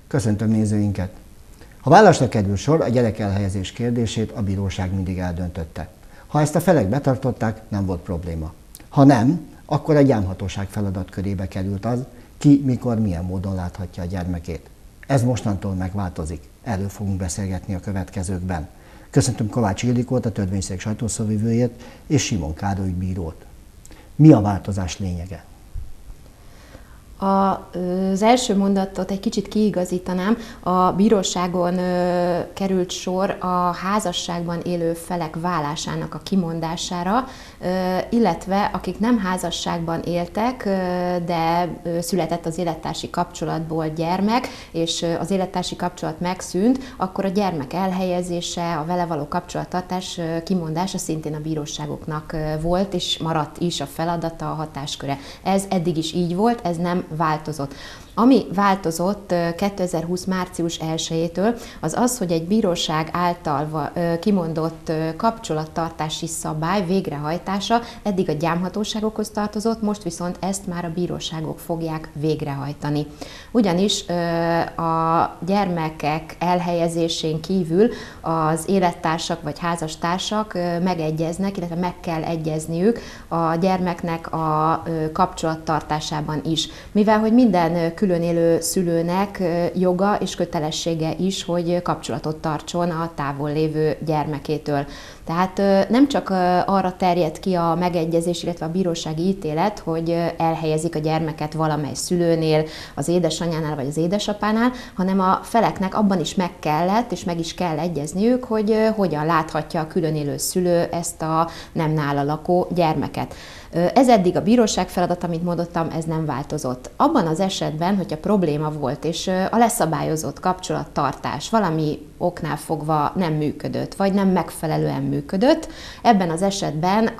Köszöntöm nézőinket! Ha válaszra kerül sor, a gyerek elhelyezés kérdését a bíróság mindig eldöntötte. Ha ezt a felek betartották, nem volt probléma. Ha nem, akkor a gyámhatóság feladatkörébe került az, ki, mikor, milyen módon láthatja a gyermekét. Ez mostantól megváltozik. Erről fogunk beszélgetni a következőkben. Köszöntöm Kovács Ildikót, a törvényszék sajtószóvivőjét, és Simon Károly bírót. Mi a változás lényege? Az első mondatot egy kicsit kiigazítanám, a bíróságon került sor a házasságban élő felek válásának a kimondására, illetve akik nem házasságban éltek, de született az élettársi kapcsolatból gyermek, és az élettársi kapcsolat megszűnt, akkor a gyermek elhelyezése, a vele való kapcsolattartás kimondása szintén a bíróságoknak volt, és maradt is a feladata, a hatásköre. Ez eddig is így volt, ez nem változott. Ami változott 2020. március 1-től, az az, hogy egy bíróság által kimondott kapcsolattartási szabály végrehajtása eddig a gyámhatóságokhoz tartozott, most viszont ezt már a bíróságok fogják végrehajtani. Ugyanis a gyermekek elhelyezésén kívül az élettársak vagy házastársak megegyeznek, illetve meg kell egyezniük a gyermeknek a kapcsolattartásában is. Mivel, hogy minden külön élő szülőnek joga és kötelessége is, hogy kapcsolatot tartson a távol lévő gyermekétől. Tehát nem csak arra terjed ki a megegyezés, illetve a bírósági ítélet, hogy elhelyezik a gyermeket valamely szülőnél, az édesanyánál vagy az édesapánál, hanem a feleknek abban is meg kellett és meg is kell egyezniük, hogy hogyan láthatja a külön élő szülő ezt a nem nála lakó gyermeket. Ez eddig a bíróság feladata, mint mondottam, ez nem változott. Abban az esetben, hogyha probléma volt, és a leszabályozott kapcsolattartás valami oknál fogva nem működött, vagy nem megfelelően működött, ebben az esetben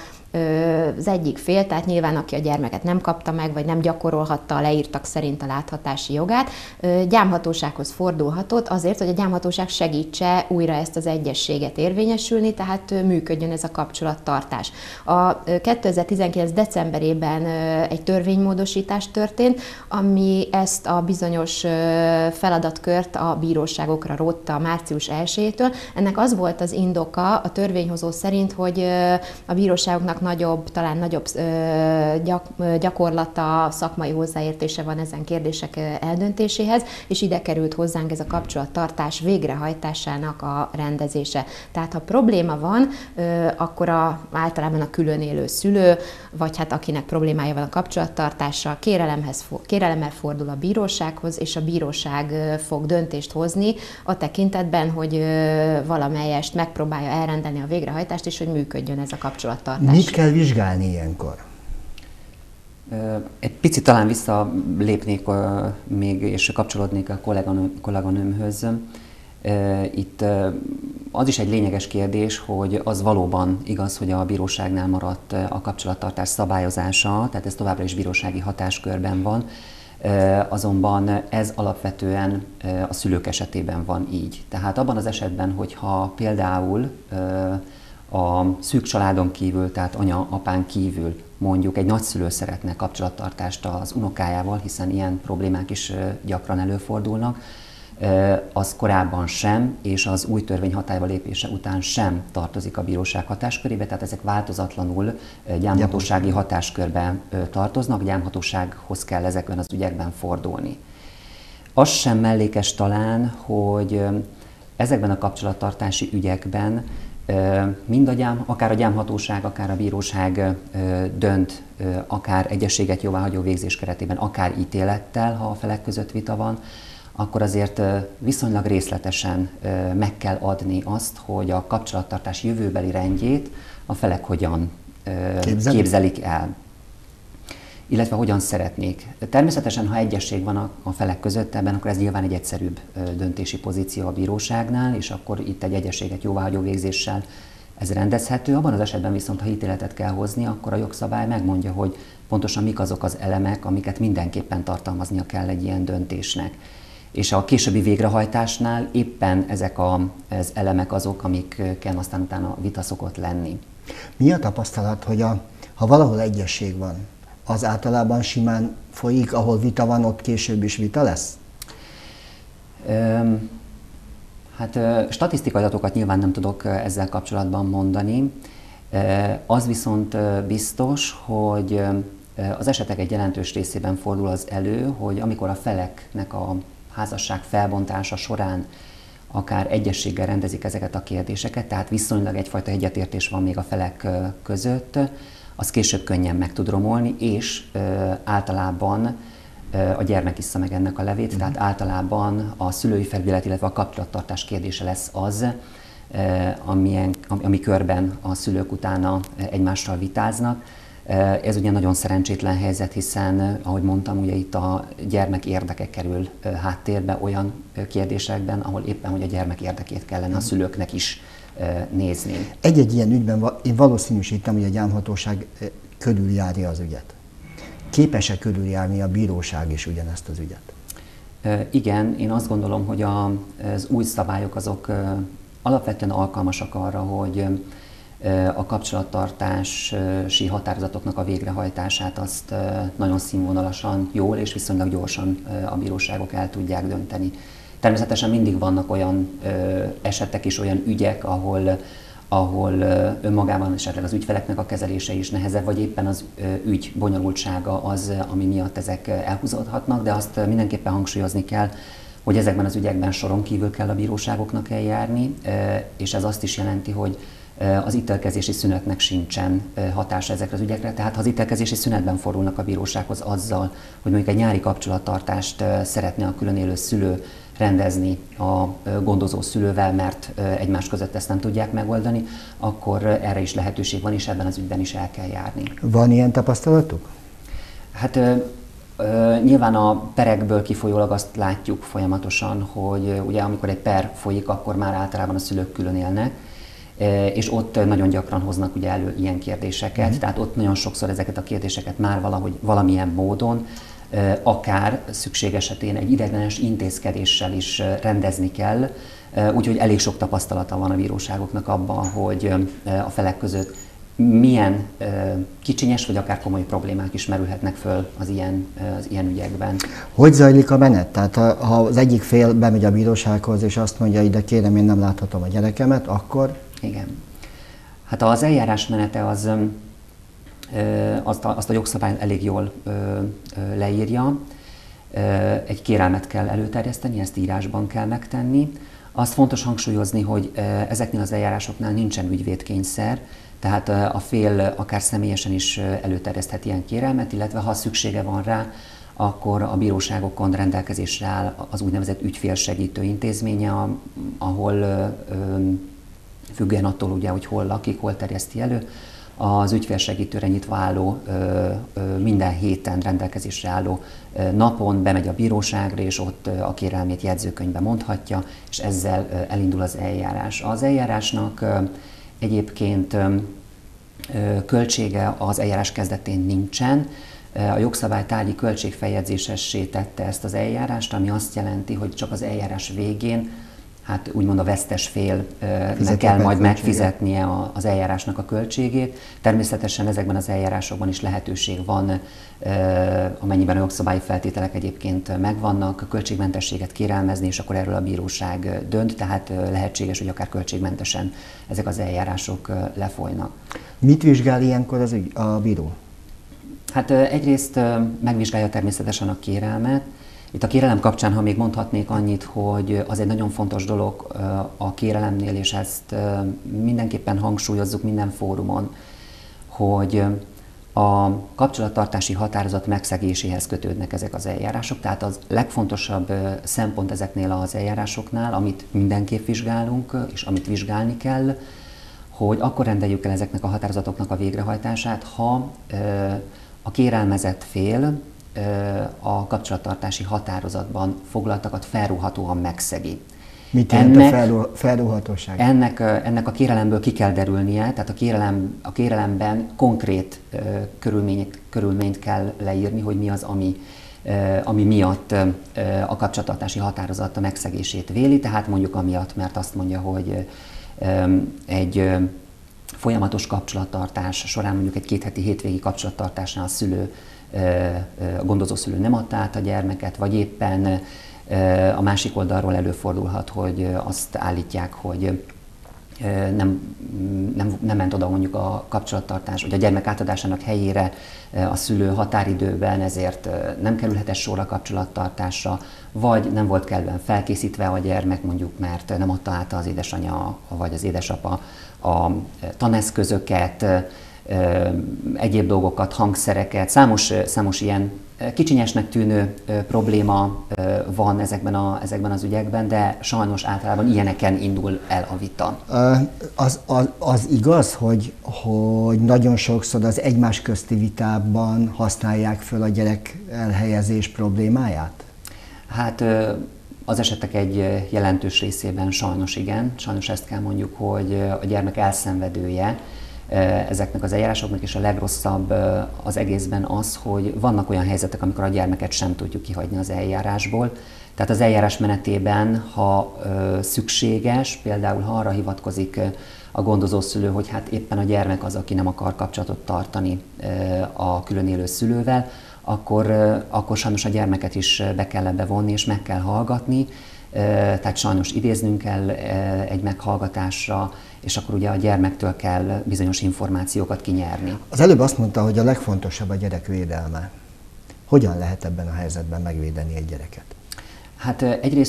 az egyik fél, tehát nyilván aki a gyermeket nem kapta meg, vagy nem gyakorolhatta a leírtak szerint a láthatási jogát, gyámhatósághoz fordulhatott azért, hogy a gyámhatóság segítse újra ezt az egyezséget érvényesülni, tehát működjön ez a kapcsolattartás. A 2019. decemberében egy törvénymódosítás történt, ami ezt a bizonyos feladatkört a bíróságokra rótta március 1-től. Ennek az volt az indoka a törvényhozó szerint, hogy a bíróságoknak talán nagyobb gyakorlata, szakmai hozzáértése van ezen kérdések eldöntéséhez, és ide került hozzánk ez a kapcsolattartás végrehajtásának a rendezése. Tehát ha probléma van, akkor általában a külön élő szülő, vagy hát akinek problémája van a kapcsolattartással, kérelemmel fordul a bírósághoz, és a bíróság fog döntést hozni a tekintetben, hogy valamelyest megpróbálja elrendelni a végrehajtást, és hogy működjön ez a kapcsolattartás. Mit kell vizsgálni ilyenkor? Egy picit talán visszalépnék még, és kapcsolódnék a kolléganőmhöz. Itt az is egy lényeges kérdés, hogy az valóban igaz, hogy a bíróságnál maradt a kapcsolattartás szabályozása, tehát ez továbbra is bírósági hatáskörben van, azonban ez alapvetően a szülők esetében van így. Tehát abban az esetben, hogyha például a szűk családon kívül, tehát anya-apán kívül mondjuk egy nagyszülő szeretne kapcsolattartást az unokájával, hiszen ilyen problémák is gyakran előfordulnak, az korábban sem, és az új törvény hatályba lépése után sem tartozik a bíróság hatáskörébe, tehát ezek változatlanul gyámhatósági hatáskörbe tartoznak, gyámhatósághoz kell ezekben az ügyekben fordulni. Az sem mellékes talán, hogy ezekben a kapcsolattartási ügyekben akár a gyámhatóság, akár a bíróság dönt, akár egyezséget jóváhagyó végzés keretében, akár ítélettel, ha a felek között vita van, akkor azért viszonylag részletesen meg kell adni azt, hogy a kapcsolattartás jövőbeli rendjét a felek hogyan képzelik el, illetve hogyan szeretnék. Természetesen, ha egyesség van a felek között ebben, akkor ez nyilván egy egyszerűbb döntési pozíció a bíróságnál, és akkor itt egy egyességet jóváhagyó végzéssel ez rendezhető. Abban az esetben viszont, ha ítéletet kell hozni, akkor a jogszabály megmondja, hogy pontosan mik azok az elemek, amiket mindenképpen tartalmaznia kell egy ilyen döntésnek. És a későbbi végrehajtásnál éppen ezek az elemek azok, amikkel aztán utána vita szokott lenni. Mi a tapasztalat, hogy ha valahol egyesség van, az általában simán folyik, ahol vita van, ott később is vita lesz? Hát statisztikai adatokat nyilván nem tudok ezzel kapcsolatban mondani. Az viszont biztos, hogy az esetek egy jelentős részében fordul az elő, hogy amikor a feleknek a házasság felbontása során akár egyességgel rendezik ezeket a kérdéseket, tehát viszonylag egyfajta egyetértés van még a felek között, az később könnyen meg tud romolni, és általában a gyermek issza meg ennek a levét, tehát általában a szülői felügyelet, illetve a kapcsolattartás kérdése lesz az, ami körben a szülők utána egymással vitáznak. Ez ugye nagyon szerencsétlen helyzet, hiszen, ahogy mondtam, ugye itt a gyermek érdeke kerül háttérbe olyan kérdésekben, ahol éppen, hogy a gyermek érdekét kellene a szülőknek is nézni. Egy-egy ilyen ügyben én valószínűsítem, hogy a gyámhatóság körüljárja az ügyet. Képes-e körüljárni a bíróság is ugyanezt az ügyet? Igen, én azt gondolom, hogy az új szabályok azok alapvetően alkalmasak arra, hogy a kapcsolattartási határozatoknak a végrehajtását azt nagyon színvonalasan, jól és viszonylag gyorsan a bíróságok el tudják dönteni. Természetesen mindig vannak olyan esetek és olyan ügyek, ahol önmagában esetleg az ügyfeleknek a kezelése is nehezebb, vagy éppen az ügy bonyolultsága az, ami miatt ezek elhúzódhatnak, de azt mindenképpen hangsúlyozni kell, hogy ezekben az ügyekben soron kívül kell a bíróságoknak eljárni, és ez azt is jelenti, hogy az ítélkezési szünetnek sincsen hatása ezekre az ügyekre. Tehát ha az ítélkezési szünetben fordulnak a bírósághoz azzal, hogy mondjuk egy nyári kapcsolattartást szeretne a külön élő szülő rendezni a gondozó szülővel, mert egymás között ezt nem tudják megoldani, akkor erre is lehetőség van, és ebben az ügyben is el kell járni. Van ilyen tapasztalatuk? Hát nyilván a perekből kifolyólag azt látjuk folyamatosan, hogy ugye amikor egy per folyik, akkor már általában a szülők külön élnek, és ott nagyon gyakran hoznak ugye elő ilyen kérdéseket, tehát ott nagyon sokszor ezeket a kérdéseket már valamilyen módon, akár szükség esetén egy ideiglenes intézkedéssel is rendezni kell, úgyhogy elég sok tapasztalata van a bíróságoknak abban, hogy a felek között milyen kicsinyes vagy akár komoly problémák is merülhetnek föl az ilyen ügyekben. Hogy zajlik a menet? Tehát ha az egyik fél bemegy a bírósághoz és azt mondja, ide kérem, én nem láthatom a gyerekemet, akkor? Igen. Hát az eljárás menete azt a jogszabály elég jól leírja. Egy kérelmet kell előterjeszteni, ezt írásban kell megtenni. Azt fontos hangsúlyozni, hogy ezeknél az eljárásoknál nincsen ügyvédkényszer, tehát a fél akár személyesen is előterjeszthet ilyen kérelmet, illetve ha szüksége van rá, akkor a bíróságokon rendelkezésre áll az úgynevezett ügyfélsegítő intézménye, ahol függően attól ugye, hogy hol lakik, hol terjeszti elő, az ügyfélsegítőre nyitva álló, minden héten rendelkezésre álló napon bemegy a bíróságra, és ott a kérelmét jegyzőkönyvbe mondhatja, és ezzel elindul az eljárás. Az eljárásnak egyébként költsége az eljárás kezdetén nincsen. A jogszabály tárgyi költségfeljegyzésessé tette ezt az eljárást, ami azt jelenti, hogy csak az eljárás végén, hát úgymond a vesztes félnek kell majd megfizetnie az eljárásnak a költségét. Természetesen ezekben az eljárásokban is lehetőség van, amennyiben a jogszabályi feltételek egyébként megvannak, költségmentességet kérelmezni, és akkor erről a bíróság dönt, tehát lehetséges, hogy akár költségmentesen ezek az eljárások lefolynak. Mit vizsgál ilyenkor a bíró? Hát egyrészt megvizsgálja természetesen a kérelmet. Itt a kérelem kapcsán, ha még mondhatnék annyit, hogy az egy nagyon fontos dolog a kérelemnél, és ezt mindenképpen hangsúlyozzuk minden fórumon, hogy a kapcsolattartási határozat megszegéséhez kötődnek ezek az eljárások. Tehát az legfontosabb szempont ezeknél az eljárásoknál, amit mindenképp vizsgálunk, és amit vizsgálni kell, hogy akkor rendeljük el ezeknek a határozatoknak a végrehajtását, ha a kérelmezett fél a kapcsolattartási határozatban foglaltakat felróhatóan megszegi. Mit jelent a felróhatóság? Ennek a kérelemből ki kell derülnie, tehát a kérelemben konkrét körülményt kell leírni, hogy mi az, ami miatt a kapcsolattartási határozat a megszegését véli, tehát mondjuk amiatt, mert azt mondja, hogy egy folyamatos kapcsolattartás során, mondjuk egy 2 heti hétvégi kapcsolattartásnál a gondozó szülő nem adta át a gyermeket, vagy éppen A másik oldalról előfordulhat, hogy azt állítják, hogy nem ment oda mondjuk a kapcsolattartás, vagy a gyermek átadásának helyére a szülő határidőben, ezért nem kerülhet sor a kapcsolattartásra, vagy nem volt kellően felkészítve a gyermek, mondjuk mert nem adta át az édesanyja vagy az édesapa a taneszközöket, egyéb dolgokat, hangszereket, számos ilyen kicsinyesnek tűnő probléma van ezekben az ügyekben, de sajnos általában ilyeneken indul el a vita. Az igaz, hogy nagyon sokszor az egymás közti vitában használják föl a gyerek elhelyezés problémáját? Hát az esetek egy jelentős részében sajnos igen. Sajnos ezt kell mondjuk, hogy a gyermek elszenvedője ezeknek az eljárásoknak, és a legrosszabb az egészben az, hogy vannak olyan helyzetek, amikor a gyermeket sem tudjuk kihagyni az eljárásból. Tehát az eljárás menetében, ha szükséges, például ha arra hivatkozik a gondozószülő, hogy hát éppen a gyermek az, aki nem akar kapcsolatot tartani a külön élő szülővel, akkor sajnos a gyermeket is be kell ebbe vonni és meg kell hallgatni. Tehát sajnos idéznünk kell egy meghallgatásra, és akkor ugye a gyermektől kell bizonyos információkat kinyerni. Az előbb azt mondta, hogy a legfontosabb a gyerek védelme. Hogyan lehet ebben a helyzetben megvédeni egy gyereket? Hát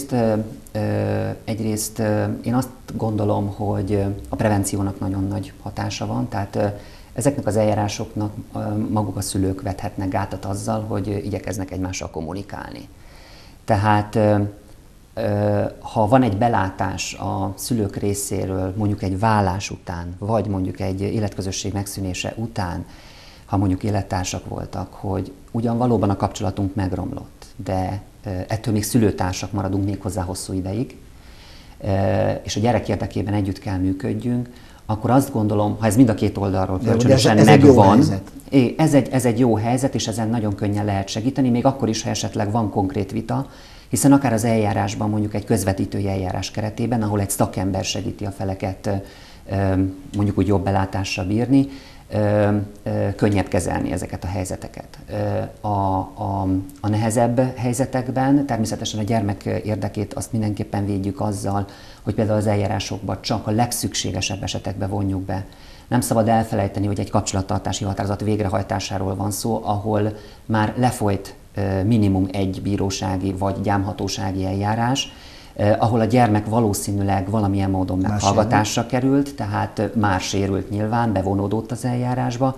egyrészt én azt gondolom, hogy a prevenciónak nagyon nagy hatása van, tehát ezeknek az eljárásoknak maguk a szülők vethetnek gátat azzal, hogy igyekeznek egymással kommunikálni. Tehát ha van egy belátás a szülők részéről, mondjuk egy vállás után, vagy mondjuk egy életközösség megszűnése után, ha mondjuk élettársak voltak, hogy ugyan valóban a kapcsolatunk megromlott, de ettől még szülőtársak maradunk méghozzá hosszú ideig, és a gyerek érdekében együtt kell működjünk, akkor azt gondolom, ha ez mind a két oldalról kölcsönösen megvan, ez egy jó helyzet, és ezen nagyon könnyen lehet segíteni, még akkor is, ha esetleg van konkrét vita, hiszen akár az eljárásban, mondjuk egy közvetítői eljárás keretében, ahol egy szakember segíti a feleket mondjuk úgy jobb belátásra bírni, könnyebb kezelni ezeket a helyzeteket. A nehezebb helyzetekben természetesen a gyermek érdekét azt mindenképpen védjük azzal, hogy például az eljárásokban csak a legszükségesebb esetekbe vonjuk be. Nem szabad elfelejteni, hogy egy kapcsolattartási határozat végrehajtásáról van szó, ahol már lefolyt minimum egy bírósági vagy gyámhatósági eljárás, ahol a gyermek valószínűleg valamilyen módon meghallgatásra került, tehát már sérült nyilván, bevonódott az eljárásba,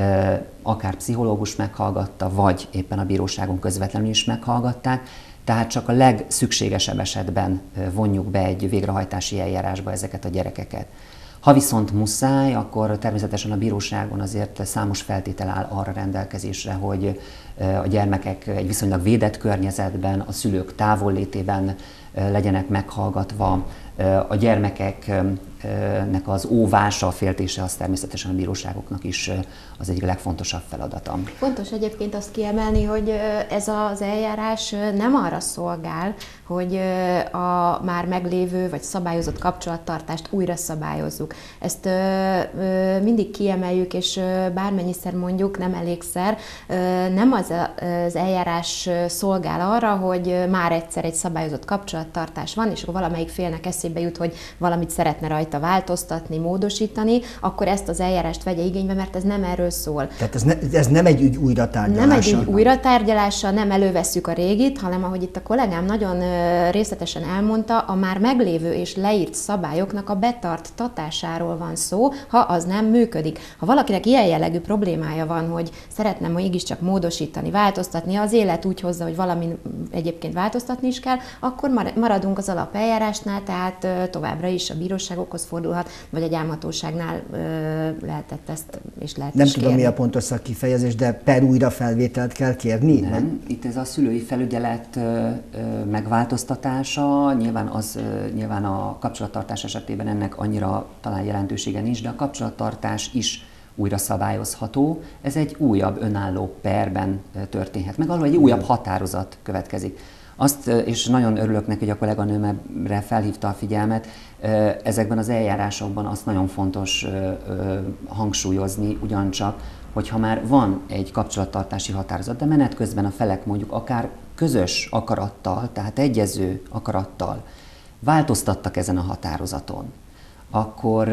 akár pszichológus meghallgatta, vagy éppen a bíróságon közvetlenül is meghallgatták, tehát csak a legszükségesebb esetben vonjuk be egy végrehajtási eljárásba ezeket a gyerekeket. Ha viszont muszáj, akkor természetesen a bíróságon azért számos feltétel áll arra rendelkezésre, hogy a gyermekek egy viszonylag védett környezetben, a szülők távollétében legyenek meghallgatva, a gyermekeknek az óvása, a féltése az természetesen a bíróságoknak is az egyik legfontosabb feladata. Fontos egyébként azt kiemelni, hogy ez az eljárás nem arra szolgál, hogy a már meglévő vagy szabályozott kapcsolattartást újra szabályozzuk. Ezt mindig kiemeljük, és bármennyiszer mondjuk, nem elégszer, nem az eljárás szolgál arra, hogy már egyszer egy szabályozott kapcsolattartás van, és akkor valamelyik félnek eszébe jut, hogy valamit szeretne rajta változtatni, módosítani, akkor ezt az eljárást vegye igénybe, mert ez nem erről szól. Tehát ez nem egy ügy újratárgyalása? Nem egy ügy újratárgyalása, nem elővesszük a régit, hanem ahogy itt a kollégám nagyon részletesen elmondta, a már meglévő és leírt szabályoknak a betartatásáról van szó, ha az nem működik. Ha valakinek ilyen jellegű problémája van, hogy szeretne mégiscsak módosítani, változtatni, az élet úgy hozza, hogy valami egyébként változtatni is kell, akkor maradunk az alapeljárásnál, tehát továbbra is a bíróságokhoz fordulhat, vagy a gyámhatóságnál lehetett ezt és lehet Nem is tudom, kérni. mi a pontos szakkifejezés, de per újrafelvételt kell kérni? Nem, itt ez a szülői felügyelet megváltoztatása, nyilván a kapcsolattartás esetében ennek annyira talán jelentősége nincs, de a kapcsolattartás is újra szabályozható. Ez egy újabb önálló perben történhet meg, ahol egy újabb határozat következik. És nagyon örülök neki, hogy a kolléganőmre felhívta a figyelmet, ezekben az eljárásokban azt nagyon fontos hangsúlyozni, ugyancsak, hogyha már van egy kapcsolattartási határozat, de menet közben a felek mondjuk akár közös akarattal, tehát egyező akarattal változtattak ezen a határozaton, akkor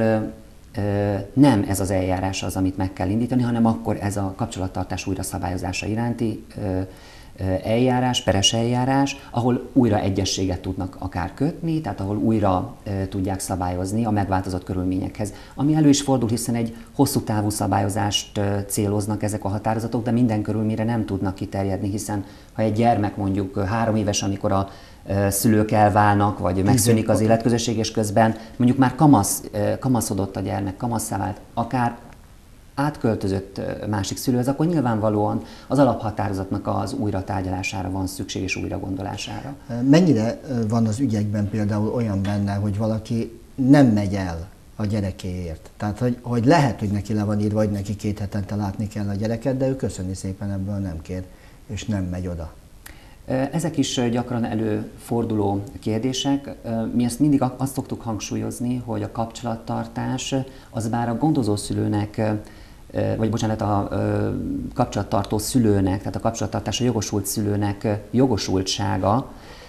nem ez az eljárás az, amit meg kell indítani, hanem akkor ez a kapcsolattartás újra szabályozása iránti eljárás, peres eljárás, ahol újra egyezséget tudnak akár kötni, tehát ahol újra tudják szabályozni a megváltozott körülményekhez. Ami elő is fordul, hiszen egy hosszú távú szabályozást céloznak ezek a határozatok, de minden körülményre nem tudnak kiterjedni, hiszen ha egy gyermek mondjuk 3 éves, amikor a szülők elválnak, vagy megszűnik az életközösség, és közben mondjuk már kamaszodott a gyermek, kamasszá vált, akár átköltözött másik szülőhöz, akkor nyilvánvalóan az alaphatározatnak az újra tárgyalására van szükség, és újra gondolására. Mennyire van az ügyekben például olyan benne, hogy valaki nem megy el a gyerekéért? Tehát, hogy lehet, hogy neki le van írva, vagy neki 2 hetente látni kell a gyereket, de ő köszöni szépen ebből nem kér, és nem megy oda. Ezek is gyakran előforduló kérdések. Mi ezt mindig azt szoktuk hangsúlyozni, hogy a kapcsolattartás az bár a gondozószülőnek, vagy bocsánat, a kapcsolattartó szülőnek, tehát a kapcsolattartásra jogosult szülőnek jogosultsága,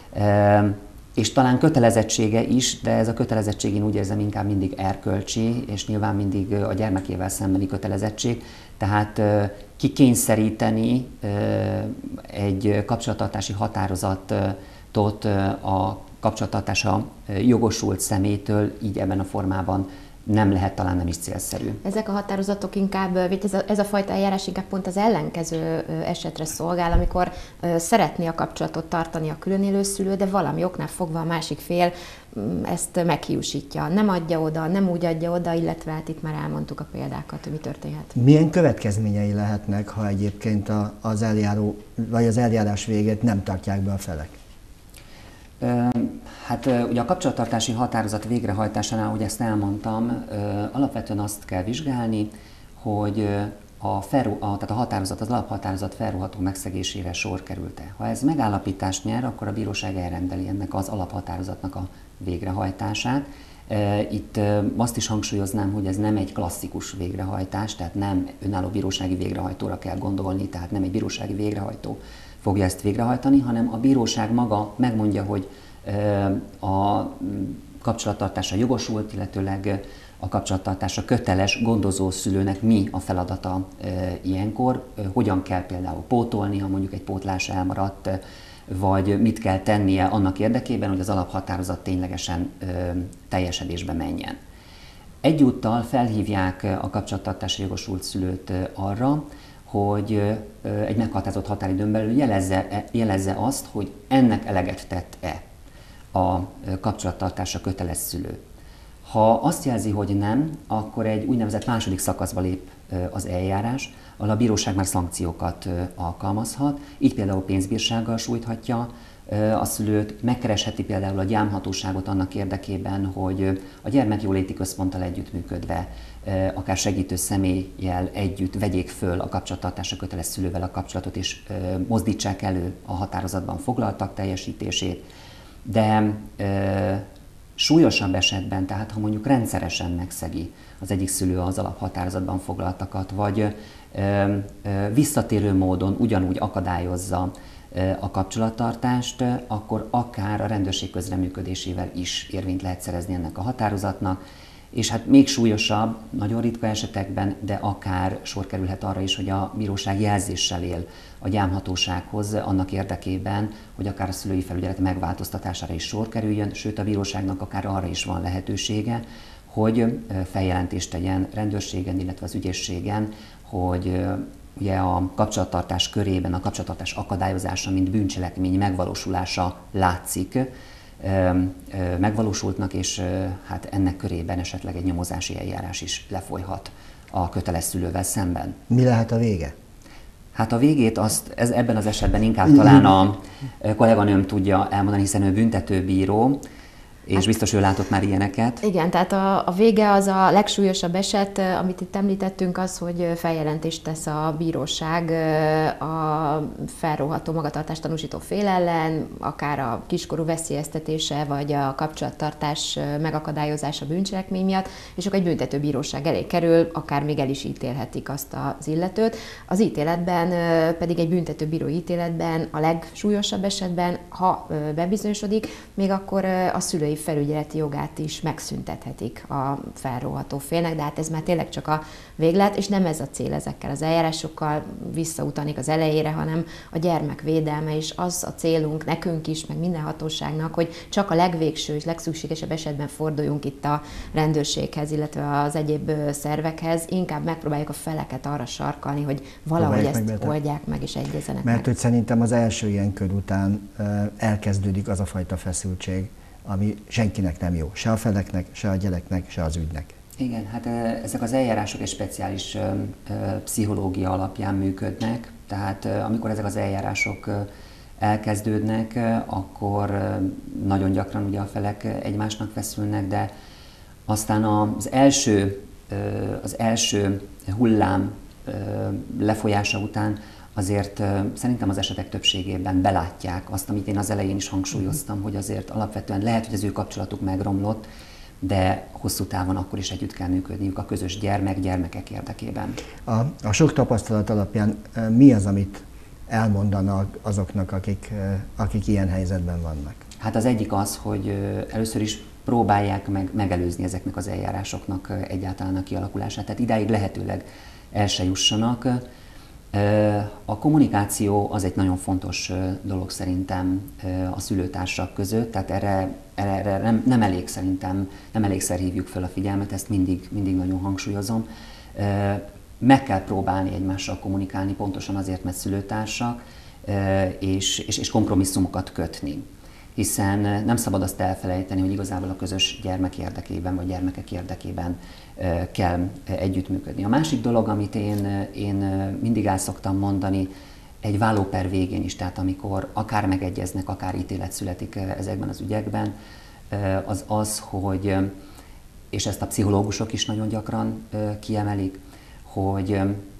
és talán kötelezettsége is, de ez a kötelezettség, én úgy érzem, inkább mindig erkölcsi, és nyilván mindig a gyermekével szembeni kötelezettség. Tehát kikényszeríteni egy kapcsolattartási határozatot a kapcsolattartásra jogosult személytől így ebben a formában nem lehet, talán nem is célszerű. Ezek a határozatok inkább, ez a fajta eljárás inkább pont az ellenkező esetre szolgál, amikor szeretné a kapcsolatot tartani a különélő szülő, de valami oknál fogva a másik fél ezt meghiúsítja. Nem adja oda, nem úgy adja oda, illetve hát itt már elmondtuk a példákat, hogy mi történhet. Milyen következményei lehetnek, ha egyébként az eljáró, vagy az eljárás végét nem tartják be a felek? Hát ugye a kapcsolattartási határozat végrehajtásánál, ahogy ezt elmondtam, alapvetően azt kell vizsgálni, hogy tehát a határozat, az alaphatározat felróható megszegésére sor került-e. Ha ez megállapítást nyer, akkor a bíróság elrendeli ennek az alaphatározatnak a végrehajtását. Itt azt is hangsúlyoznám, hogy ez nem egy klasszikus végrehajtás, tehát nem önálló bírósági végrehajtóra kell gondolni, tehát nem egy bírósági végrehajtó fogja ezt végrehajtani, hanem a bíróság maga megmondja, hogy a kapcsolattartásra jogosult, illetőleg a kapcsolattartásra köteles gondozó szülőnek mi a feladata ilyenkor, hogyan kell például pótolni, ha mondjuk egy pótlás elmaradt, vagy mit kell tennie annak érdekében, hogy az alaphatározat ténylegesen teljesedésbe menjen. Egyúttal felhívják a kapcsolattartásra jogosult szülőt arra, hogy egy meghatározott határidőn belül jelezze azt, hogy ennek eleget tett-e a kapcsolattartásra köteles szülő. Ha azt jelzi, hogy nem, akkor egy úgynevezett második szakaszba lép az eljárás, ahol a bíróság már szankciókat alkalmazhat, így például pénzbírsággal sújthatja a szülőt, megkeresheti például a gyámhatóságot annak érdekében, hogy a gyermekjóléti központtal együttműködve, akár segítő személlyel együtt vegyék föl a kapcsolattartásra köteles szülővel a kapcsolatot, és mozdítsák elő a határozatban foglaltak teljesítését. De súlyosabb esetben, tehát ha mondjuk rendszeresen megszegi az egyik szülő az alaphatározatban foglaltakat, vagy visszatérő módon ugyanúgy akadályozza a kapcsolattartást, akkor akár a rendőrség közreműködésével is érvényt lehet szerezni ennek a határozatnak, és hát még súlyosabb, nagyon ritka esetekben, de akár sor kerülhet arra is, hogy a bíróság jelzéssel él a gyámhatósághoz annak érdekében, hogy akár a szülői felügyelet megváltoztatására is sor kerüljön, sőt a bíróságnak akár arra is van lehetősége, hogy feljelentést tegyen rendőrségen, illetve az ügyészségen, hogy ugye a kapcsolattartás körében a kapcsolattartás akadályozása, mint bűncselekmény megvalósulása látszik, megvalósultnak, és hát ennek körében esetleg egy nyomozási eljárás is lefolyhat a köteles szülővel szemben. Mi lehet a vége? Hát a végét ebben az esetben inkább talán a kolléganőm tudja elmondani, hiszen ő büntetőbíró. És biztos ő látott már ilyeneket. Igen, tehát a vége az a legsúlyosabb eset, amit itt említettünk, az, hogy feljelentést tesz a bíróság a felróható magatartást tanúsító fél ellen, akár a kiskorú veszélyeztetése, vagy a kapcsolattartás megakadályozása bűncselekmény miatt, és akkor egy büntetőbíróság elé kerül, akár még el is ítélhetik azt az illetőt. Az ítéletben pedig egy büntetőbíró ítéletben a legsúlyosabb esetben, ha bebizonyosodik, még akkor a szülői felügyeleti jogát is megszüntethetik a felróható félnek, de hát ez már tényleg csak a véglet, és nem ez a cél ezekkel az eljárásokkal, visszautalnék az elejére, hanem a gyermek védelme, és az a célunk nekünk is, meg minden hatóságnak, hogy csak a legvégső és legszükségesebb esetben forduljunk itt a rendőrséghez, illetve az egyéb szervekhez, inkább megpróbáljuk a feleket arra sarkalni, hogy valahogy ezt oldják meg és egyezenek meg. Mert hogy szerintem az első ilyen kör után elkezdődik az a fajta feszültség, ami senkinek nem jó, se a feleknek, se a gyereknek, se az ügynek. Igen, hát ezek az eljárások egy speciális pszichológia alapján működnek, tehát amikor ezek az eljárások elkezdődnek, akkor nagyon gyakran ugye a felek egymásnak feszülnek, de aztán az első hullám lefolyása után azért szerintem az esetek többségében belátják azt, amit én az elején is hangsúlyoztam, hogy azért alapvetően lehet, hogy az ő kapcsolatuk megromlott, de hosszú távon akkor is együtt kell működniük a közös gyermekek érdekében. A sok tapasztalat alapján mi az, amit elmondanak azoknak, akik ilyen helyzetben vannak? Hát az egyik az, hogy először is próbálják megelőzni ezeknek az eljárásoknak egyáltalán a kialakulását, tehát idáig lehetőleg el se jussanak. A kommunikáció az egy nagyon fontos dolog szerintem a szülőtársak között, tehát erre nem elég szerintem, nem elégszer hívjuk fel a figyelmet, ezt mindig nagyon hangsúlyozom. Meg kell próbálni egymással kommunikálni, pontosan azért, mert szülőtársak, és kompromisszumokat kötni. Hiszen nem szabad azt elfelejteni, hogy igazából a közös gyermek érdekében, vagy gyermekek érdekében kell együttműködni. A másik dolog, amit én mindig el szoktam mondani, egy vállóper végén is, tehát amikor akár megegyeznek, akár ítélet születik ezekben az ügyekben, az, hogy, és ezt a pszichológusok is nagyon kiemelik, hogy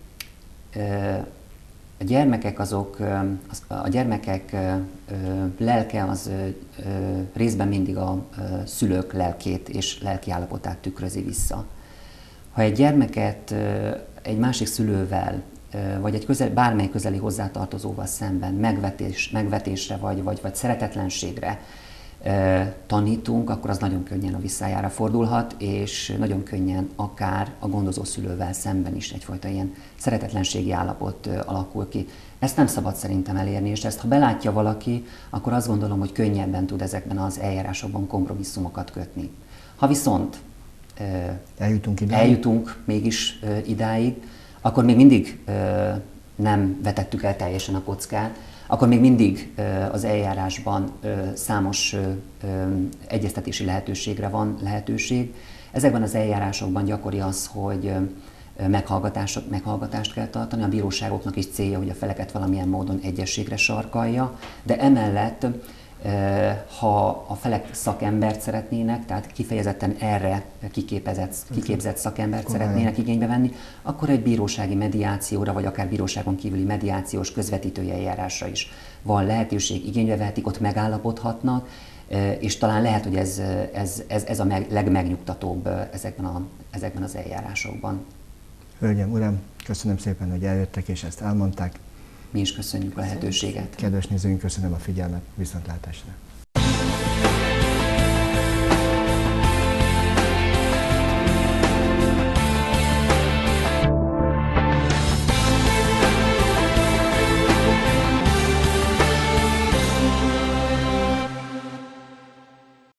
a gyermekek lelke az részben mindig a szülők lelkét és lelki állapotát tükrözi vissza. Ha egy gyermeket egy másik szülővel, vagy egy bármely közeli hozzátartozóval szemben megvetésre vagy szeretetlenségre tanítunk, akkor az nagyon könnyen a visszájára fordulhat, és nagyon könnyen akár a gondozó szülővel szemben is egyfajta ilyen szeretetlenségi állapot alakul ki. Ezt nem szabad szerintem elérni, és ezt ha belátja valaki, akkor azt gondolom, hogy könnyebben tud ezekben az eljárásokban kompromisszumokat kötni. Ha viszont eljutunk mégis idáig, akkor még mindig nem vetettük el teljesen a kockát, akkor még mindig az eljárásban számos egyeztetési lehetőségre van lehetőség. Ezekben az eljárásokban gyakori az, hogy meghallgatást kell tartani. A bíróságoknak is célja, hogy a feleket valamilyen módon egyességre sarkalja, de emellett, ha a felek szakembert szeretnének, tehát kifejezetten erre kiképzett szakembert szeretnének igénybe venni, akkor egy bírósági mediációra, vagy akár bíróságon kívüli mediációs közvetítői eljárásra is van lehetőség, igénybe vehetik, ott megállapodhatnak, és talán lehet, hogy ez a legmegnyugtatóbb ezekben az eljárásokban. Hölgyem, uram, köszönöm szépen, hogy eljöttek és ezt elmondták. Mi is köszönjük a lehetőséget. Kedves nézőink, köszönöm a figyelmet, viszontlátásra.